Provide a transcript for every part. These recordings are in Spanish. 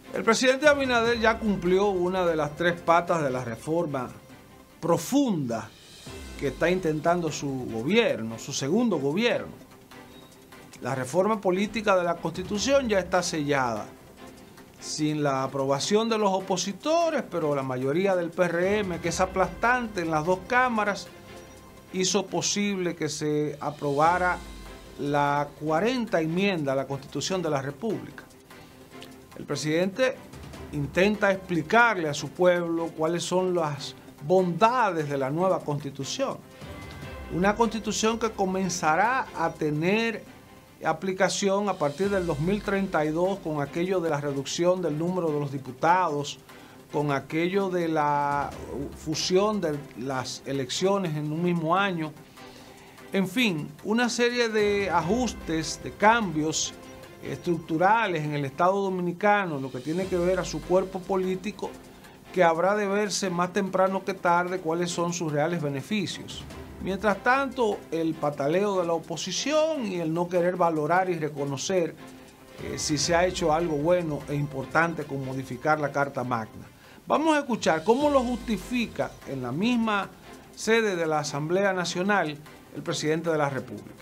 El presidente Abinader ya cumplió una de las tres patas de la reforma profunda que está intentando su gobierno, su segundo gobierno. La reforma política de la Constitución ya está sellada, sin la aprobación de los opositores, pero la mayoría del PRM, que es aplastante en las dos cámaras, hizo posible que se aprobara la 40ª enmienda a la Constitución de la República. El presidente intenta explicarle a su pueblo cuáles son las bondades de la nueva Constitución. Una Constitución que comenzará a tener aplicación a partir del 2032 con aquello de la reducción del número de los diputados, con aquello de la fusión de las elecciones en un mismo año. En fin, una serie de ajustes, de cambios estructurales en el Estado Dominicano, lo que tiene que ver a su cuerpo político, que habrá de verse más temprano que tarde cuáles son sus reales beneficios. Mientras tanto, el pataleo de la oposición y el no querer valorar y reconocer si se ha hecho algo bueno e importante con modificar la Carta Magna. Vamos a escuchar cómo lo justifica en la misma sede de la Asamblea Nacional el presidente de la República.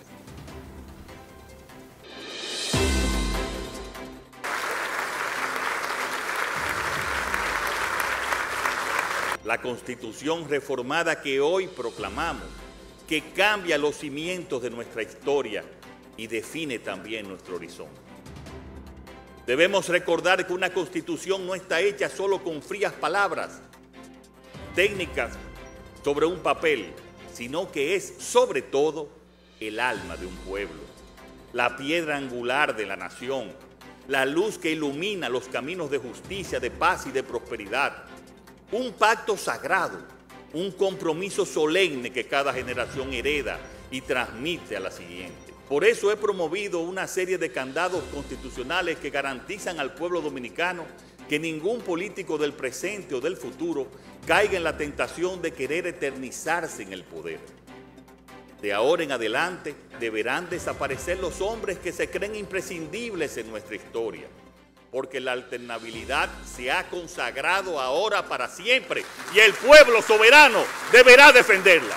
La Constitución reformada que hoy proclamamos, que cambia los cimientos de nuestra historia y define también nuestro horizonte. Debemos recordar que una Constitución no está hecha solo con frías palabras técnicas sobre un papel, sino que es, sobre todo, el alma de un pueblo, la piedra angular de la nación, la luz que ilumina los caminos de justicia, de paz y de prosperidad. Un pacto sagrado, un compromiso solemne que cada generación hereda y transmite a la siguiente. Por eso he promovido una serie de candados constitucionales que garantizan al pueblo dominicano que ningún político del presente o del futuro caiga en la tentación de querer eternizarse en el poder. De ahora en adelante deberán desaparecer los hombres que se creen imprescindibles en nuestra historia, porque la alternabilidad se ha consagrado ahora para siempre y el pueblo soberano deberá defenderla.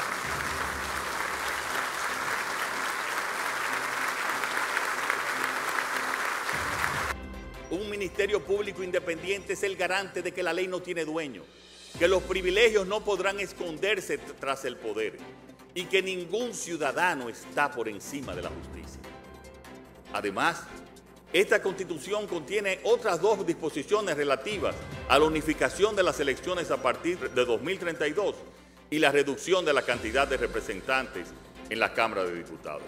Un ministerio público independiente es el garante de que la ley no tiene dueño, que los privilegios no podrán esconderse tras el poder y que ningún ciudadano está por encima de la justicia. Además, esta Constitución contiene otras dos disposiciones relativas a la unificación de las elecciones a partir de 2032 y la reducción de la cantidad de representantes en la Cámara de Diputados.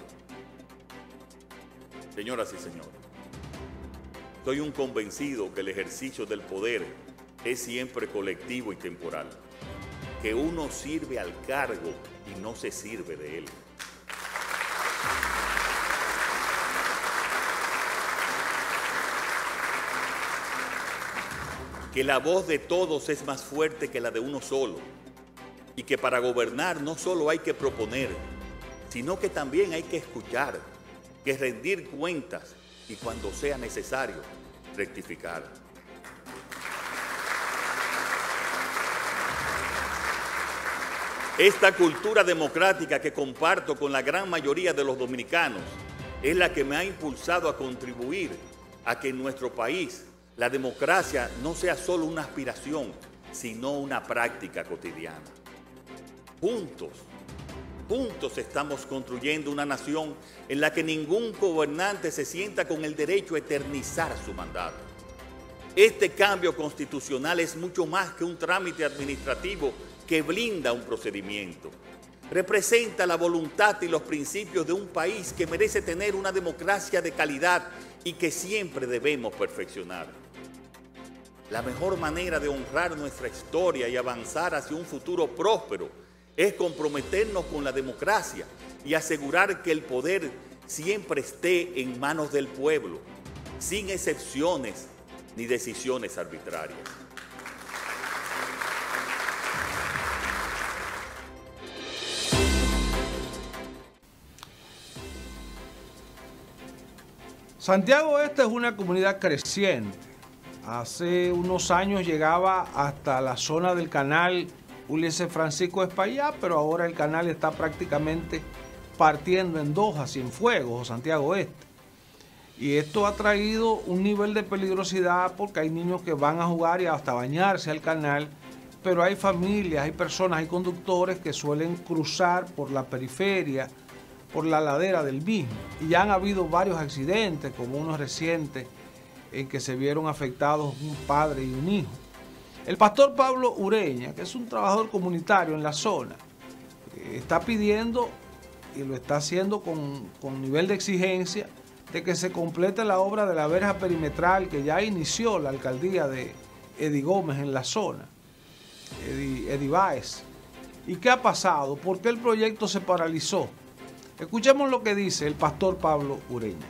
Señoras y señores, soy un convencido que el ejercicio del poder es siempre colectivo y temporal, que uno sirve al cargo y no se sirve de él. Que la voz de todos es más fuerte que la de uno solo y que para gobernar no solo hay que proponer, sino que también hay que escuchar, que rendir cuentas y cuando sea necesario, rectificar. Esta cultura democrática que comparto con la gran mayoría de los dominicanos es la que me ha impulsado a contribuir a que en nuestro país la democracia no sea solo una aspiración, sino una práctica cotidiana. Juntos estamos construyendo una nación en la que ningún gobernante se sienta con el derecho a eternizar su mandato. Este cambio constitucional es mucho más que un trámite administrativo que blinda un procedimiento. Representa la voluntad y los principios de un país que merece tener una democracia de calidad y que siempre debemos perfeccionar. La mejor manera de honrar nuestra historia y avanzar hacia un futuro próspero es comprometernos con la democracia y asegurar que el poder siempre esté en manos del pueblo, sin excepciones ni decisiones arbitrarias. Santiago Este es una comunidad creciente. Hace unos años llegaba hasta la zona del canal Ulises Francisco Espaillá, pero ahora el canal está prácticamente partiendo en dos, a Cienfuegos o Santiago Este. Y esto ha traído un nivel de peligrosidad porque hay niños que van a jugar y hasta bañarse al canal, pero hay familias, hay personas, hay conductores que suelen cruzar por la periferia, por la ladera del mismo. Y ya han habido varios accidentes, como uno reciente, en que se vieron afectados un padre y un hijo. El pastor Pablo Ureña, que es un trabajador comunitario en la zona, está pidiendo, y lo está haciendo con nivel de exigencia, de que se complete la obra de la verja perimetral que ya inició la alcaldía de Eddie Gómez en la zona, Eddie Báez. ¿Y qué ha pasado? ¿Por qué el proyecto se paralizó? Escuchemos lo que dice el pastor Pablo Ureña.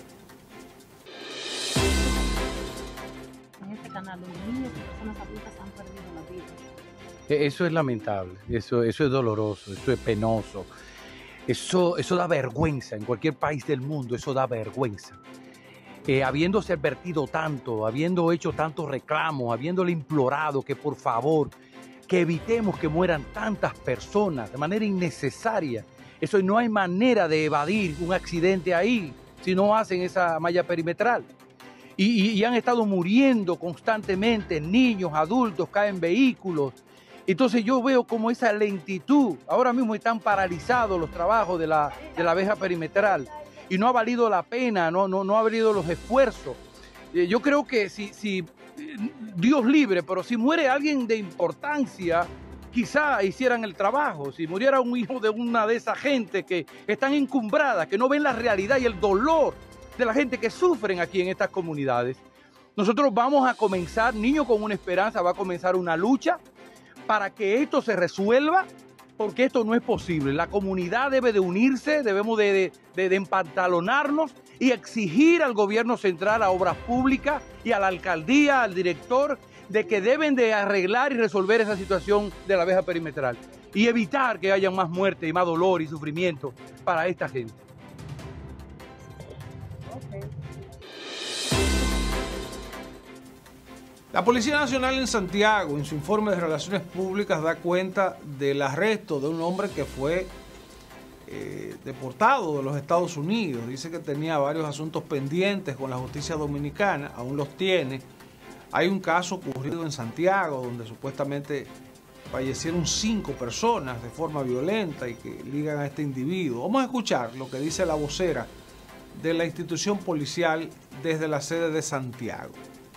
En este canal, los niños y personas adultas han perdido la vida. Eso es lamentable, eso es doloroso, eso es penoso. Eso da vergüenza en cualquier país del mundo, eso da vergüenza. Habiéndose advertido tanto, habiendo hecho tantos reclamos, habiéndole implorado que por favor, que evitemos que mueran tantas personas de manera innecesaria. Eso no hay manera de evadir un accidente ahí si no hacen esa malla perimetral. Y han estado muriendo constantemente niños, adultos, caen vehículos. Entonces yo veo como esa lentitud, ahora mismo están paralizados los trabajos de la verja perimetral y no ha valido la pena, no ha valido los esfuerzos. Yo creo que si Dios libre, pero si muere alguien de importancia, quizá hicieran el trabajo. Si muriera un hijo de una de esas gente que están encumbradas, que no ven la realidad y el dolor de la gente que sufren aquí en estas comunidades. Nosotros vamos a comenzar, Niños con una Esperanza va a comenzar una lucha para que esto se resuelva, porque esto no es posible. La comunidad debe de unirse, debemos de empantalonarnos y exigir al gobierno central, a Obras Públicas y a la alcaldía, al director, de que deben de arreglar y resolver esa situación de la verja perimetral y evitar que haya más muerte y más dolor y sufrimiento para esta gente. La Policía Nacional en Santiago, en su informe de Relaciones Públicas, da cuenta del arresto de un hombre que fue deportado de los Estados Unidos. Dice que tenía varios asuntos pendientes con la justicia dominicana, aún los tiene. Hay un caso ocurrido en Santiago donde supuestamente fallecieron 5 personas de forma violenta y que ligan a este individuo. Vamos a escuchar lo que dice la vocera de la institución policial desde la sede de Santiago.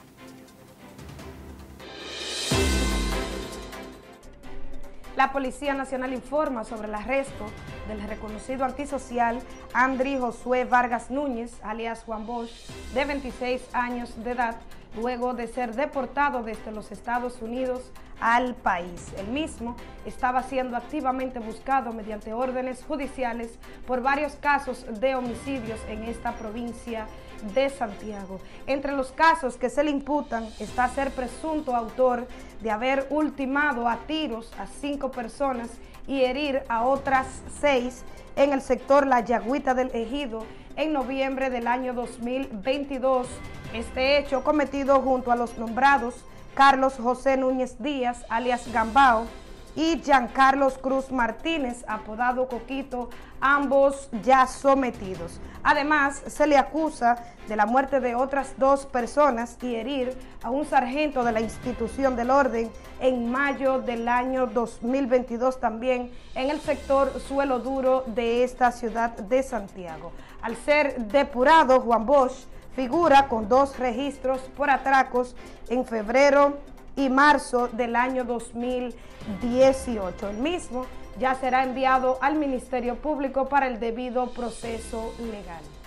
La Policía Nacional informa sobre el arresto del reconocido antisocial Andri Josué Vargas Núñez, alias Juan Bosch, de 26 años de edad, luego de ser deportado desde los Estados Unidos al país. El mismo estaba siendo activamente buscado mediante órdenes judiciales por varios casos de homicidios en esta provincia de Santiago. Entre los casos que se le imputan está ser presunto autor de haber ultimado a tiros a 5 personas y herir a otras 6 en el sector La Yagüita del Ejido en noviembre del año 2022. Este hecho cometido junto a los nombrados Carlos José Núñez Díaz, alias Gambao, y Giancarlos Cruz Martínez, apodado Coquito, ambos ya sometidos. Además, se le acusa de la muerte de otras 2 personas y herir a un sargento de la institución del orden en mayo del año 2022 también en el sector Suelo Duro de esta ciudad de Santiago. Al ser depurado, Juan Bosch figura con 2 registros por atracos en febrero y marzo del año 2018. El mismo ya será enviado al Ministerio Público para el debido proceso legal.